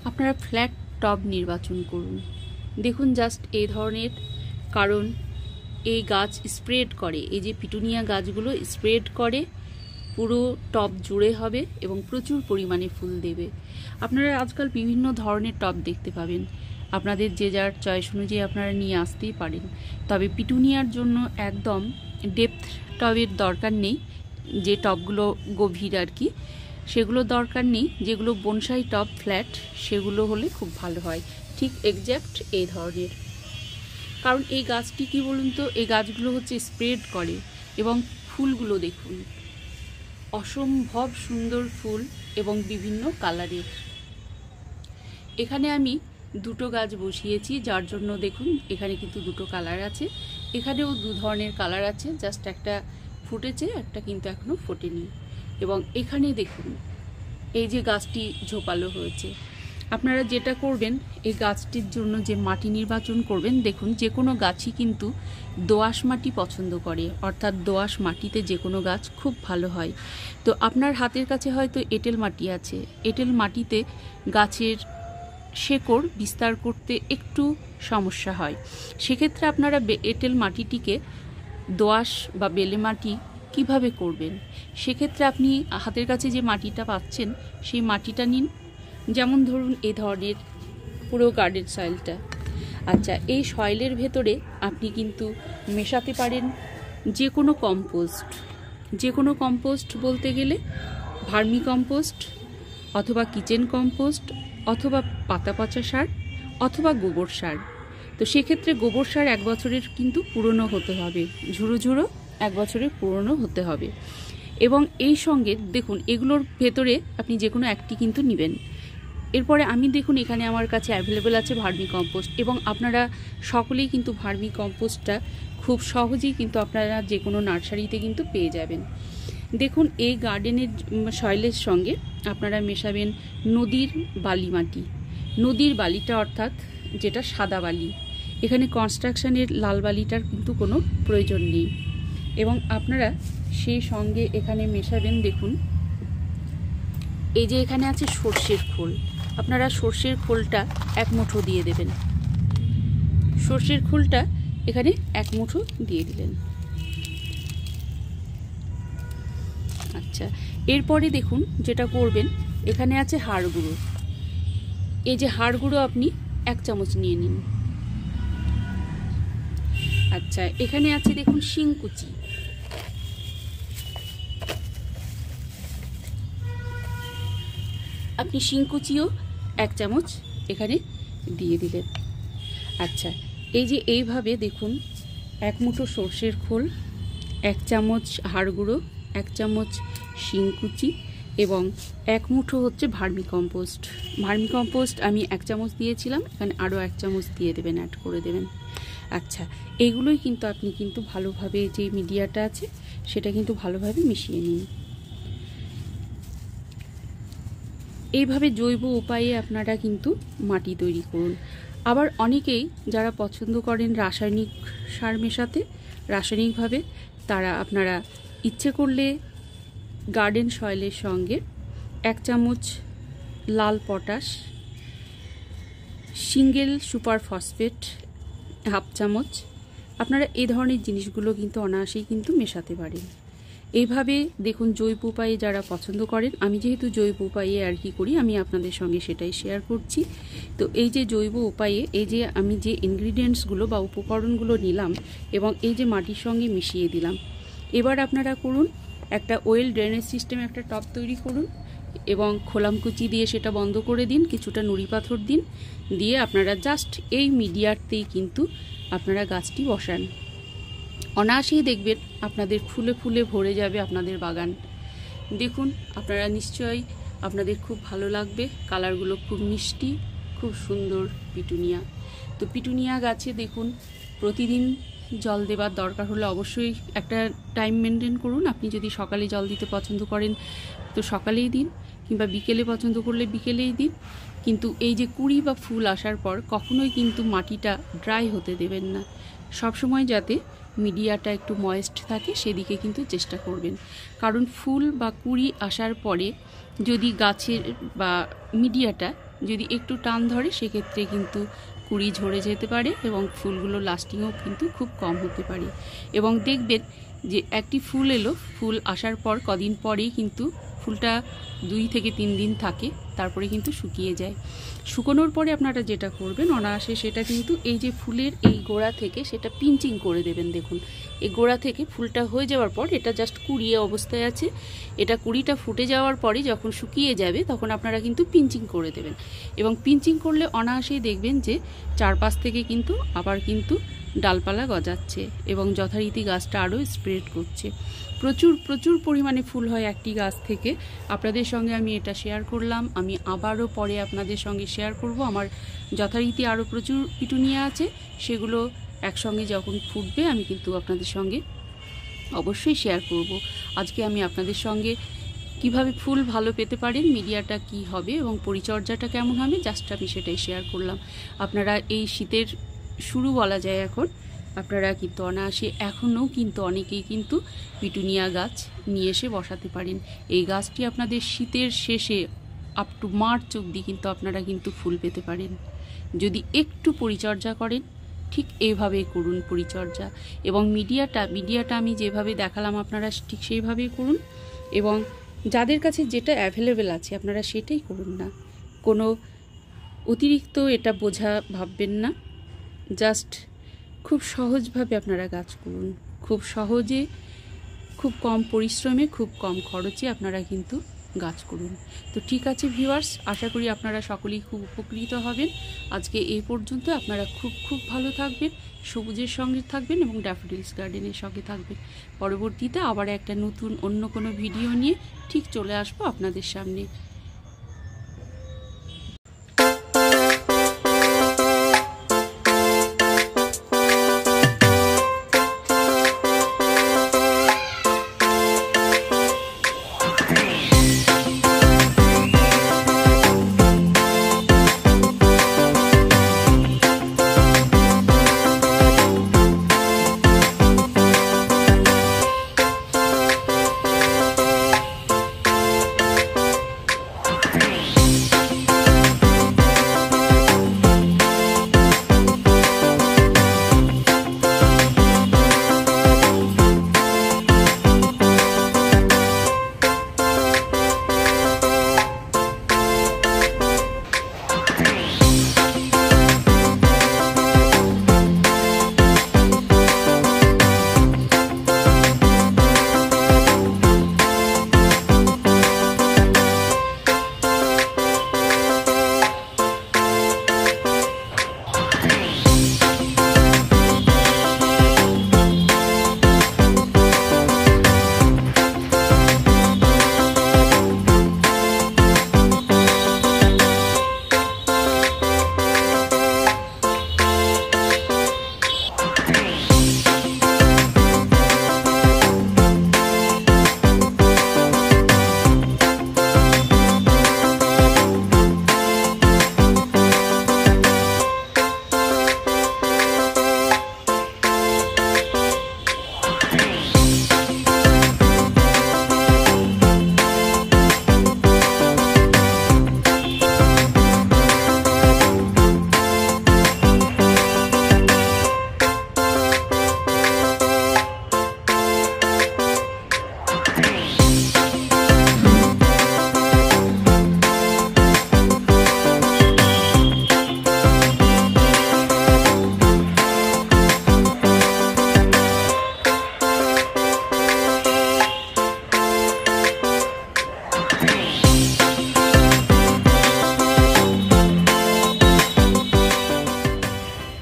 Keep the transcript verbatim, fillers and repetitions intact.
আপনারা ফ্ল্যাট টব নির্বাচন করুন। দেখুন জাস্ট এই ধরনের, কারণ এই গাছ স্প্রেড করে, এই যে পিটুনিয়া গাছগুলো স্প্রেড করে পুরো টব জুড়ে হবে এবং প্রচুর পরিমাণে ফুল দেবে। আপনারা আজকাল বিভিন্ন ধরনের টব দেখতে পাবেন, আপনাদের যে যার চয়েস অনুযায়ী আপনারা নিয়ে আসতেই পারেন। তবে পিটুনিয়ার জন্য একদম ডেপথ টবের দরকার নেই, যে টবগুলো গভীর আর কি সেগুলো দরকার নেই। যেগুলো বনসাই টব ফ্ল্যাট সেগুলো হলে খুব ভালো হয়, ঠিক এক্স্যাক্ট এই ধরনের। কারণ এই গাছটি কি বলুন তো, এই গাছগুলো হচ্ছে স্প্রেড করে এবং ফুলগুলো দেখুন অসম্ভব সুন্দর ফুল এবং বিভিন্ন কালারের। এখানে আমি দুটো গাছ বসিয়েছি, যার জন্য দেখুন এখানে কিন্তু দুটো কালার আছে, এখানেও দু ধরনের কালার আছে, জাস্ট একটা ফুটেছে, একটা কিন্তু এখনো ফোটেনি। এবং এখানে দেখুন এই যে গাছটি ঝোপালো হয়েছে। আপনারা যেটা করবেন, এই গাছটির জন্য যে মাটি নির্বাচন করবেন, দেখুন যে কোনো গাছই কিন্তু দোআঁশ মাটি পছন্দ করে, অর্থাৎ দোআঁশ মাটিতে যে কোনো গাছ খুব ভালো হয়। তো আপনার হাতের কাছে হয়তো এঁটেল মাটি আছে, এঁটেল মাটিতে গাছের শেকড় বিস্তার করতে একটু সমস্যা হয়। সেক্ষেত্রে আপনারা এঁটেল মাটিটিকে দোআঁশ বা বেলে মাটি কিভাবে করবেন, সেক্ষেত্রে আপনি হাতের কাছে যে মাটিটা পাচ্ছেন সেই মাটিটা নিন। যেমন ধরুন এই ধরনের পুরো গার্ডেন সয়েলটা। আচ্ছা, এই সয়েলের ভেতরে আপনি কিন্তু মেশাতে পারেন যে কোনো কম্পোস্ট, যে কোনো কম্পোস্ট বলতে গেলে ভার্মি কম্পোস্ট অথবা কিচেন কম্পোস্ট অথবা পাতা পচা সার অথবা গোবর সার। তো সেক্ষেত্রে গোবর সার এক বছরের কিন্তু পুরনো হতে হবে, ঝুড়ো ঝুড়ো এক বছরের পুরনো হতে হবে। এবং এই সঙ্গে দেখুন এগুলোর ভেতরে আপনি যে কোনো একটি কিন্তু নেবেন। এরপরে আমি দেখুন এখানে আমার কাছে অ্যাভেলেবেল আছে ভার্মি কম্পোস্ট, এবং আপনারা সকলেই কিন্তু ভার্মি কম্পোস্টটা খুব সহজেই কিন্তু আপনারা যে কোনো নার্সারিতে কিন্তু পেয়ে যাবেন। দেখুন এই গার্ডেনের সয়েলের সঙ্গে আপনারা মেশাবেন নদীর বালি মাটি, নদীর বালিটা অর্থাৎ যেটা সাদা বালি, এখানে কনস্ট্রাকশনের লাল বালিটার কিন্তু কোনো প্রয়োজন নেই। এবং আপনারা সেই সঙ্গে এখানে মেশাবেন, দেখুন এই যে এখানে আছে সর্ষের খোল, আপনারা সর্ষের খোলটা এক মুঠো দিয়ে দেবেন, সর্ষের খোলটা এখানে এক মুঠো দিয়ে দিলেন। আচ্ছা, এরপরে দেখুন যেটা করবেন, এখানে আছে হাড় গুঁড়ো, এই যে হাড় গুঁড়ো আপনি এক চামচ নিয়ে নিন। আচ্ছা, এখানে আছে দেখুন শিংকুচি, আপনি শিংকুচিও এক চামচ এখানে দিয়ে দিলেন। আচ্ছা, এই যে এইভাবে দেখুন এক মুঠো সর্ষের খোল, এক চামচ হাড় গুঁড়ো, এক চামচ শিংকুচি এবং এক মুঠো হচ্ছে ভার্মি কম্পোস্ট। ভার্মি কম্পোস্ট আমি এক চামচ দিয়েছিলাম, এখানে আরও এক চামচ দিয়ে দেবেন, অ্যাড করে দেবেন। আচ্ছা, এইগুলোই কিন্তু আপনি কিন্তু ভালোভাবে যে মিডিয়াটা আছে সেটা কিন্তু ভালোভাবে মিশিয়ে নিন। এইভাবে জৈব উপায়ে আপনারা কিন্তু মাটি তৈরি করুন। আবার অনেকেই যারা পছন্দ করেন রাসায়নিক সার মেশাতে রাসায়নিকভাবে, তারা আপনারা ইচ্ছে করলে গার্ডেন সয়েলের সঙ্গে এক চামচ লাল potash, single super phosphate half চামচ, আপনারা এই ধরনের জিনিসগুলো কিন্তু অনায়াসেই কিন্তু মেশাতে পারেন। এইভাবে দেখুন জৈব উপায়ে যারা পছন্দ করেন, আমি যেহেতু জৈব উপায়ে আর কি করি আমি আপনাদের সঙ্গে সেটাই শেয়ার করছি। তো এই যে জৈব উপায়ে এই যে আমি যে ইনগ্রিডিয়েন্টসগুলো বা উপকরণগুলো নিলাম এবং এই যে মাটির সঙ্গে মিশিয়ে দিলাম, এবার আপনারা করুন একটা ওয়েল ড্রেনেজ সিস্টেমে একটা টব তৈরি করুন এবং খোলামকুচি দিয়ে সেটা বন্ধ করে দিন, কিছুটা নুড়ি পাথর দিন, দিয়ে আপনারা জাস্ট এই মিডিয়াতেই কিন্তু আপনারা গাছটি বসান। অনায়াসেই দেখবেন আপনাদের ফুলে ফুলে ভরে যাবে আপনাদের বাগান। দেখুন আপনারা নিশ্চয়ই আপনাদের খুব ভালো লাগবে, কালারগুলো খুব মিষ্টি, খুব সুন্দর পিটুনিয়া। তো পিটুনিয়া গাছে দেখুন প্রতিদিন জল দেবার দরকার হলে অবশ্যই একটা টাইম মেনটেন করুন। আপনি যদি সকালে জল দিতে পছন্দ করেন তো সকালেই দিন, কিংবা বিকেলে পছন্দ করলে বিকেলেই দিন। কিন্তু এই যে কুড়ি বা ফুল আসার পর কখনোই কিন্তু মাটিটা ড্রাই হতে দেবেন না, সবসময় যাতে মিডিয়াটা একটু ময়েস্ট থাকে সেদিকে কিন্তু চেষ্টা করবেন। কারণ ফুল বা কুড়ি আসার পরে যদি গাছের বা মিডিয়াটা যদি একটু টান ধরে সেক্ষেত্রে কিন্তু কুড়ি ঝরে যেতে পারে এবং ফুলগুলো লাস্টিংও কিন্তু খুব কম হতে পারে। এবং দেখবেন যে একটি ফুল এলো, ফুল আসার পর কদিন পরেই কিন্তু ফুলটা দুই থেকে তিন দিন থাকে, তারপরে কিন্তু শুকিয়ে যায়। শুকোনোর পরে আপনারা যেটা করবেন অনায়াসে সেটা কিন্তু এই যে ফুলের এই গোড়া থেকে সেটা পিঞ্চিং করে দেবেন। দেখুন এই গোড়া থেকে ফুলটা হয়ে যাওয়ার পর এটা জাস্ট কুড়িয়ে অবস্থায় আছে, এটা কুড়িটা ফুটে যাওয়ার পরে যখন শুকিয়ে যাবে তখন আপনারা কিন্তু পিঞ্চিং করে দেবেন। এবং পিঞ্চিং করলে অনায়াসেই দেখবেন যে চারপাশ থেকে কিন্তু আবার কিন্তু ডালপালা গজাচ্ছে এবং যথারীতি গাছটা আরও স্প্রেড করছে। প্রচুর প্রচুর পরিমাণে ফুল হয় একটি গাছ থেকে। আপনাদের সঙ্গে আমি এটা শেয়ার করলাম, আমি আবারও পরে আপনাদের সঙ্গে শেয়ার করব। আমার যথারীতি আরও প্রচুর পিটুনিয়া আছে, সেগুলো একসঙ্গে যখন ফুটবে আমি কিন্তু আপনাদের সঙ্গে অবশ্যই শেয়ার করব। আজকে আমি আপনাদের সঙ্গে কিভাবে ফুল ভালো পেতে পারেন, মিডিয়াটা কি হবে এবং পরিচর্যাটা কেমন হবে, জাস্ট আমি সেটাই শেয়ার করলাম। আপনারা এই শীতের শুরু বলা যায় এখন, আপনারা কিন্তু অনায়াসে এখনও কিন্তু অনেকেই কিন্তু পিটুনিয়া গাছ নিয়ে এসে বসাতে পারেন। এই গাছটি আপনাদের শীতের শেষে আপ টু মার্চ অবধি কিন্তু আপনারা কিন্তু ফুল পেতে পারেন যদি একটু পরিচর্যা করেন। ঠিক এইভাবেই করুন পরিচর্যা, এবং মিডিয়াটা মিডিয়াটা আমি যেভাবে দেখালাম আপনারা ঠিক সেইভাবেই করুন। এবং যাদের কাছে যেটা অ্যাভেলেবেল আছে আপনারা সেটাই করুন না, কোনো অতিরিক্ত এটা বোঝা ভাববেন না। জাস্ট খুব সহজভাবে আপনারা গাছ করুন, খুব সহজে, খুব কম পরিশ্রমে, খুব কম খরচে আপনারা কিন্তু গাছ করুন। তো ঠিক আছে ভিউয়ার্স, আশা করি আপনারা সকলেই খুব উপকৃত হবেন। আজকে এই পর্যন্ত। আপনারা খুব খুব ভালো থাকবেন, সবুজের সঙ্গে থাকবেন এবং ড্যাফোডিলস গার্ডেনের সঙ্গে থাকবেন। পরবর্তীতে আবার একটা নতুন অন্য কোনো ভিডিও নিয়ে ঠিক চলে আসবো আপনাদের সামনে।